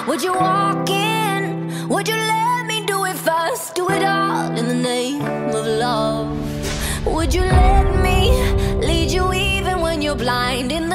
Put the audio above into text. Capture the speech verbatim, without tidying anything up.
Would you walk in? Would you let me do it first? Do it all in the name of love. Would you let me lead you even when you're blind in